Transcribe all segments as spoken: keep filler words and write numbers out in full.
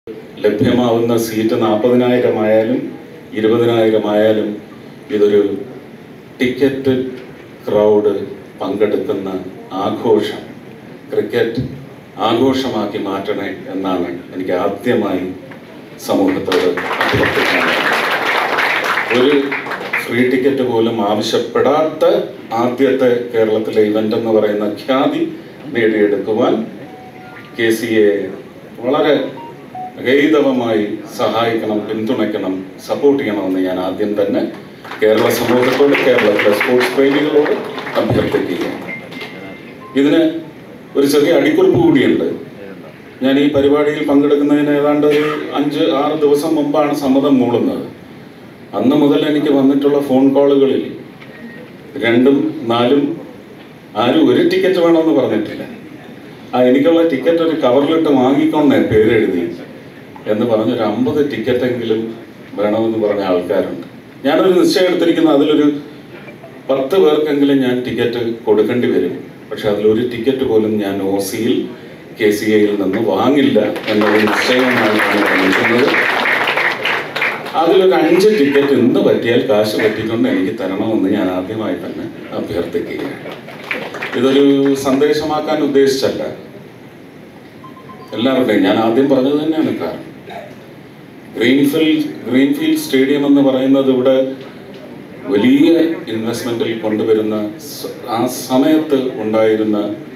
ലഭ്യമാവുന്ന seat നാൽപ്പതിനായിരം ആയാലും ഇരുപതിനായിരം ആയാലും ഇതൊരു ടിക്കറ്റ് ക്രൗഡ് പങ്കെടുക്കുന്ന ആഘോഷം, ക്രിക്കറ്റ് ആഘോഷമാക്കി മാറ്റണേ എന്നാണ് എനിക്ക് ആദ്യമായി സമൂഹത്തോട് അഭ്യർത്ഥിക്കാനുള്ളത്. ഒരു ഫ്രീ ടിക്കറ്റ് പോലും ആവശ്യപ്പെടാത്ത ആദ്യത്തെ കേരളത്തിലെ ഇവൻ്റ് എന്ന് പറയുന്ന ഖ്യാതി നേടിയെടുക്കുവാൻ കെ സി എ വളരെ ഗൈതവമായി സഹായിക്കണം, പിന്തുണയ്ക്കണം, സപ്പോർട്ട് ചെയ്യണമെന്ന് ഞാൻ ആദ്യം തന്നെ കേരള സമൂഹത്തോട്, കേരളത്തിലെ സ്പോർട്സ് പ്രേമികളോട് അഭ്യർത്ഥിക്കുകയാണ്. ഇതിന് ഒരു ചെറിയ അടിക്കുറിപ്പ് കൂടിയുണ്ട്. ഞാൻ ഈ പരിപാടിയിൽ പങ്കെടുക്കുന്നതിന് ഏതാണ്ട് ഒരു അഞ്ച് ആറ് ദിവസം മുമ്പാണ് സമ്മതം മൂളുന്നത്. അന്ന് മുതൽ എനിക്ക് വന്നിട്ടുള്ള ഫോൺ കോളുകളിൽ രണ്ടും നാലും ആരും ഒരു ടിക്കറ്റ് വേണമെന്ന് പറഞ്ഞിട്ടില്ല. ആ എനിക്കുള്ള ടിക്കറ്റ് ഒരു കവറിലിട്ട് വാങ്ങിക്കൊണ്ടേ പേരെഴുതി എന്ന് പറഞ്ഞൊരു അമ്പത് ടിക്കറ്റെങ്കിലും വേണമെന്ന് പറഞ്ഞ ആൾക്കാരുണ്ട്. ഞാനൊരു നിശ്ചയം എടുത്തിരിക്കുന്നത് അതിലൊരു പത്ത് പേർക്കെങ്കിലും ഞാൻ ടിക്കറ്റ് കൊടുക്കേണ്ടി വരും. പക്ഷെ അതിലൊരു ടിക്കറ്റ് പോലും ഞാൻ ഒ സിയിൽ കെ സി എയിൽ നിന്ന് വാങ്ങില്ല എന്നൊരു നിശ്ചയമാണ് ഞാൻ ശ്രമിക്കുന്നത്. അതിലൊരു അഞ്ച് ടിക്കറ്റ് ഇന്ന് പറ്റിയാൽ കാശ് പറ്റിക്കൊണ്ട് എനിക്ക് തരണമെന്ന് ഞാൻ ആദ്യമായി തന്നെ അഭ്യർത്ഥിക്കുകയാണ്. ഇതൊരു സന്ദേശമാക്കാൻ ഉദ്ദേശിച്ചല്ല, എല്ലാവരുടെയും ഞാൻ ആദ്യം പറഞ്ഞത് തന്നെയാണ് കാരണം. ഗ്രീൻഫീൽഡ് ഗ്രീൻഫീൽഡ് സ്റ്റേഡിയം എന്ന് പറയുന്നത് ഇവിടെ വലിയ ഇൻവെസ്റ്റ്മെൻറ്റിൽ കൊണ്ടുവരുന്ന ആ സമയത്ത് ഉണ്ടായിരുന്ന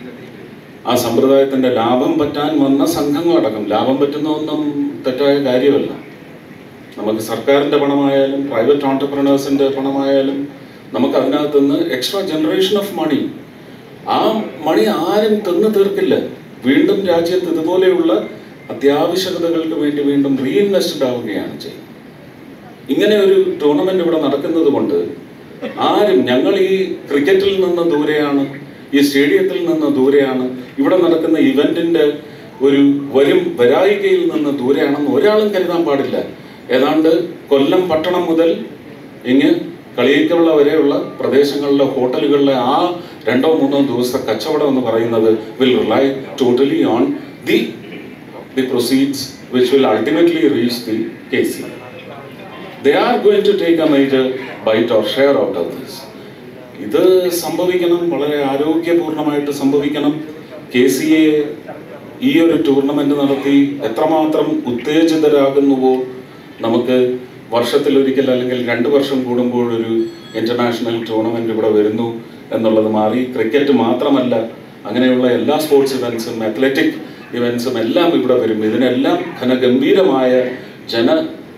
ആ സമ്പ്രദായത്തിൻ്റെ ലാഭം പറ്റാൻ വന്ന സംഘങ്ങളടക്കം, ലാഭം പറ്റുന്നതൊന്നും തെറ്റായ കാര്യമല്ല. നമുക്ക് സർക്കാരിൻ്റെ പണമായാലും പ്രൈവറ്റ് ഓൺടർപ്രണേഴ്സിൻ്റെ പണമായാലും നമുക്ക് അതിനകത്ത് നിന്ന് എക്സ്ട്രാ ജനറേഷൻ ഓഫ് മണി, ആ മണി ആരും തിന്ന് തീർക്കില്ല. വീണ്ടും രാജ്യത്ത് ഇതുപോലെയുള്ള അത്യാവശ്യകതകൾക്ക് വേണ്ടി വീണ്ടും റീഇൻവെസ്റ്റഡ് ആവുകയാണ് ചെയ്യുന്നത്. ഇങ്ങനെ ഒരു ടൂർണമെന്റ് ഇവിടെ നടക്കുന്നത് കൊണ്ട് ആരും, ഞങ്ങൾ ഈ ക്രിക്കറ്റിൽ നിന്ന് ദൂരെയാണ്, ഈ സ്റ്റേഡിയത്തിൽ നിന്ന് ദൂരെയാണ്, ഇവിടെ നടക്കുന്ന ഇവന്റിന്റെ ഒരു വരും വരായികയിൽ നിന്ന് ദൂരെയാണെന്ന് ഒരാളും കരുതാൻ പാടില്ല. ഏതാണ്ട് കൊല്ലം പട്ടണം മുതൽ ഇങ്ങ് കളിയിക്കവള വരെയുള്ള പ്രദേശങ്ങളിലെ ഹോട്ടലുകളിലെ ആ രണ്ടോ മൂന്നോ ദിവസത്തെ കച്ചവടം എന്ന് പറയുന്നത് will rely totally on the the proceeds which will ultimately reach the K C. They are going to take a major bite or share out of this. ഇത് സംഭവിക്കണം, വളരെ ആരോഗ്യപൂർണമായിട്ട് സംഭവിക്കണം. കെ സി എ ഈ ഒരു ടൂർണമെന്റ് നടത്തി എത്രമാത്രം ഉത്തേജിതരാകുന്നുവോ, നമുക്ക് വർഷത്തിലൊരിക്കൽ അല്ലെങ്കിൽ രണ്ട് വർഷം കൂടുമ്പോൾ ഒരു ഇന്റർനാഷണൽ ടൂർണമെന്റ് ഇവിടെ വരുന്നു എന്നുള്ളത് മാറി. ക്രിക്കറ്റ് മാത്രമല്ല, അങ്ങനെയുള്ള എല്ലാ സ്പോർട്സ് ഇവന്റ്സും അത്ലറ്റിക് ഇവന്റ്സും എല്ലാം ഇവിടെ വരും. ഇതിനെല്ലാം ഘനഗംഭീരമായ ജന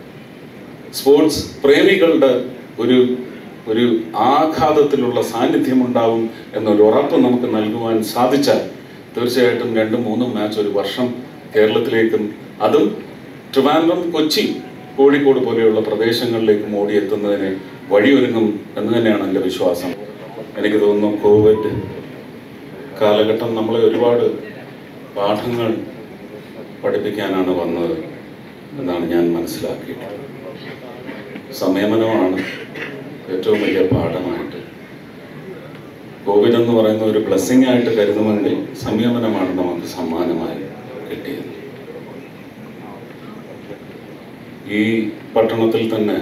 സ്പോർട്സ് പ്രേമികളുടെ ഒരു ഒരു ആഘാതത്തിലുള്ള സാന്നിധ്യം ഉണ്ടാവും എന്നൊരു ഉറപ്പ് നമുക്ക് നൽകുവാൻ സാധിച്ചാൽ തീർച്ചയായിട്ടും രണ്ടും മൂന്നും മാച്ച് ഒരു വർഷം കേരളത്തിലേക്കും, അതും ട്രിവാൻഡ്രം, കൊച്ചി, കോഴിക്കോട് പോലെയുള്ള പ്രദേശങ്ങളിലേക്കും ഓടിയെത്തുന്നതിന് വഴിയൊരുങ്ങും എന്ന് തന്നെയാണ് എൻ്റെ വിശ്വാസം. എനിക്ക് തോന്നുന്നു കോവിഡ് കാലഘട്ടം നമ്മളെ ഒരുപാട് പാഠങ്ങൾ പഠിപ്പിക്കാനാണ് വന്നത് എന്നാണ് ഞാൻ മനസ്സിലാക്കിയിട്ടുള്ളത്. സംയമനമാണ് ഏറ്റവും വലിയ പാഠമായിട്ട്. കോവിഡ് എന്ന് പറയുന്ന ഒരു ബ്ലെസ്സിങ് ആയിട്ട് കരുതുമെങ്കിൽ സംയമനമാണ് നമുക്ക് സമ്മാനമായി കിട്ടിയത്. ഈ പട്ടണത്തിൽ തന്നെ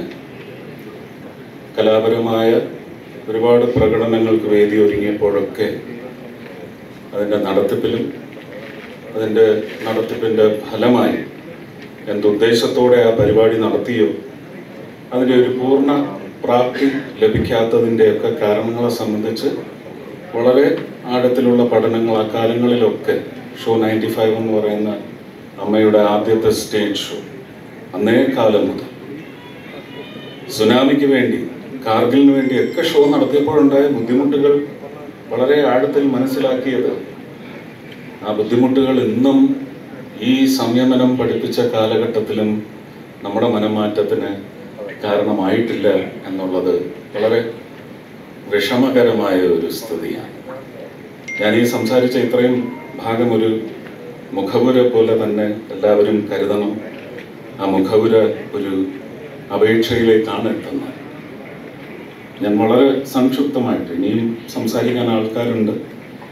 കലാപരമായ ഒരുപാട് പ്രകടനങ്ങൾക്ക് വേദി ഒരുങ്ങിയപ്പോഴൊക്കെ അതിൻ്റെ നടത്തിപ്പിലും അതിൻ്റെ നടത്തിപ്പിൻ്റെ ഫലമായി എന്തുദ്ദേശത്തോടെ ആ പരിപാടി നടത്തിയോ അതിൻ്റെ ഒരു പൂർണ്ണ പ്രാപ്തി ലഭിക്കാത്തതിൻ്റെയൊക്കെ കാരണങ്ങളെ സംബന്ധിച്ച് വളരെ ആഴത്തിലുള്ള പഠനങ്ങൾ ആ കാലങ്ങളിലൊക്കെ ഷോ നയൻറ്റി ഫൈവ് എന്ന് പറയുന്ന അമ്മയുടെ ആദ്യത്തെ സ്റ്റേജ് ഷോ, അന്നേ കാലം മുതൽ സുനാമിക്ക് വേണ്ടി, കാർഗിലിന് വേണ്ടി ഒക്കെ ഷോ നടത്തിയപ്പോഴുണ്ടായ ബുദ്ധിമുട്ടുകൾ വളരെ ആഴത്തിൽ മനസ്സിലാക്കിയത് ആ ബുദ്ധിമുട്ടുകൾ ഇന്നും ഈ സംയമനം പഠിപ്പിച്ച കാലഘട്ടത്തിലും നമ്മുടെ മനംമാറ്റത്തിന് കാരണമായിട്ടില്ല എന്നുള്ളത് വളരെ വിഷമകരമായ ഒരു സ്ഥിതിയാണ്. ഞാൻ ഈ സംസാരിച്ച ഇത്രയും ഭാഗം ഒരു മുഖവുര പോലെ തന്നെ എല്ലാവരും കരുതണം. ആ മുഖവുര ഒരു അപേക്ഷയിലേക്കാണ് എത്തുന്നത്. ഞാൻ വളരെ സംക്ഷിപ്തമായിട്ട്, ഇനിയും സംസാരിക്കാൻ ആൾക്കാരുണ്ട്,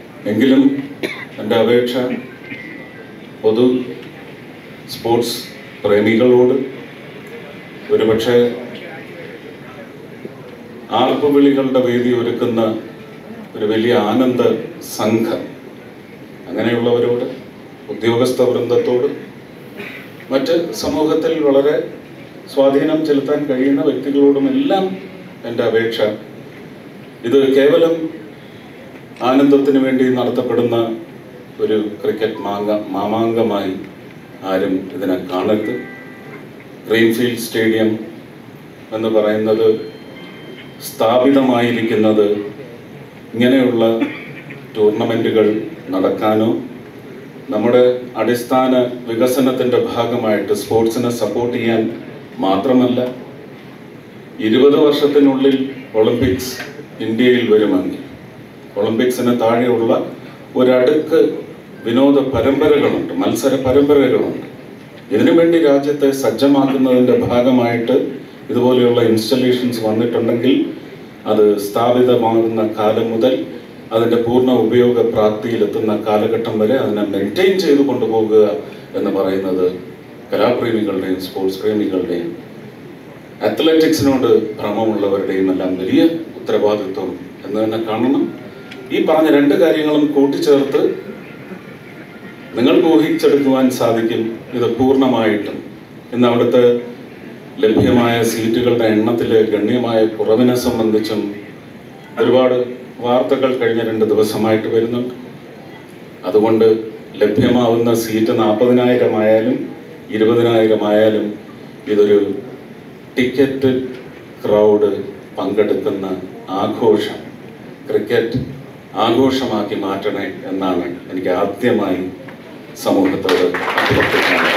എങ്കിലും എൻ്റെ അപേക്ഷ പൊതു സ്പോർട്സ് പ്രേമികളോട്, ഒരുപക്ഷെ ആർപ്പുവിളികളുടെ വേദി ഒരുക്കുന്ന ഒരു വലിയ ആനന്ദ സംഘം, അങ്ങനെയുള്ളവരോട്, ഉദ്യോഗസ്ഥ വൃന്ദത്തോട്, മറ്റ് സമൂഹത്തിൽ വളരെ സ്വാധീനം ചെലുത്താൻ കഴിയുന്ന വ്യക്തികളോടുമെല്ലാം എൻ്റെ അപേക്ഷ, ഇത് കേവലം ആനന്ദത്തിന് വേണ്ടി നടത്തപ്പെടുന്ന ഒരു ക്രിക്കറ്റ് മാങ്ക മാമാങ്കമായി ആരും ഇതിനെ കാണരുത്. ഗ്രീൻഫീൽഡ് സ്റ്റേഡിയം എന്ന് പറയുന്നത് സ്ഥാപിതമായിരിക്കുന്നത് ഇങ്ങനെയുള്ള ടൂർണമെൻറ്റുകൾ നടക്കാനോ നമ്മുടെ അടിസ്ഥാന വികസനത്തിൻ്റെ ഭാഗമായിട്ട് സ്പോർട്സിനെ സപ്പോർട്ട് ചെയ്യാൻ മാത്രമല്ല, ഇരുപത് വർഷത്തിനുള്ളിൽ ഒളിമ്പിക്സ് ഇന്ത്യയിൽ വരുമെങ്കിൽ ഒളിമ്പിക്സിന് താഴെയുള്ള ഒരടുക്ക് വിനോദ പരമ്പരകളുണ്ട്, മത്സര പരമ്പരകളുണ്ട്. ഇതിനുവേണ്ടി രാജ്യത്തെ സജ്ജമാക്കുന്നതിൻ്റെ ഭാഗമായിട്ട് ഇതുപോലെയുള്ള ഇൻസ്റ്റലേഷൻസ് വന്നിട്ടുണ്ടെങ്കിൽ അത് സ്ഥാപിതമാകുന്ന കാലം മുതൽ അതിൻ്റെ പൂർണ്ണ ഉപയോഗ പ്രാപ്തിയിലെത്തുന്ന കാലഘട്ടം വരെ അതിനെ മെയിൻറ്റെയിൻ ചെയ്തു കൊണ്ടുപോകുക എന്ന് പറയുന്നത് കലാപ്രേമികളുടെയും സ്പോർട്സ് പ്രേമികളുടെയും അത്ലറ്റിക്സിനോട് ഭ്രമമുള്ളവരുടെയും എല്ലാം വലിയ ഉത്തരവാദിത്വം എന്ന് തന്നെ കാണണം. ഈ പറഞ്ഞ രണ്ട് കാര്യങ്ങളും കൂട്ടിച്ചേർത്ത് നിങ്ങൾക്ക് ഊഹിച്ചെടുക്കുവാൻ സാധിക്കും ഇത് പൂർണ്ണമായിട്ടും ഇന്ന് അവിടുത്തെ ലഭ്യമായ സീറ്റുകളുടെ എണ്ണത്തിലെ ഗണ്യമായ കുറവിനെ സംബന്ധിച്ചും ഒരുപാട് വാർത്തകൾ കഴിഞ്ഞ രണ്ട് ദിവസമായിട്ട് വരുന്നുണ്ട്. അതുകൊണ്ട് ലഭ്യമാവുന്ന സീറ്റ് നാൽപ്പതിനായിരം ആയാലും ഇരുപതിനായിരം ആയാലും ഇതൊരു ടിക്കറ്റ് ക്രൗഡ് പങ്കെടുക്കുന്ന ആഘോഷം, ക്രിക്കറ്റ് ആഘോഷമാക്കി മാറ്റണേ എന്നാണ് എനിക്ക് ആദ്യമായി സമൂഹത്തോട് അഭ്യർത്ഥിക്കാനുള്ളത്.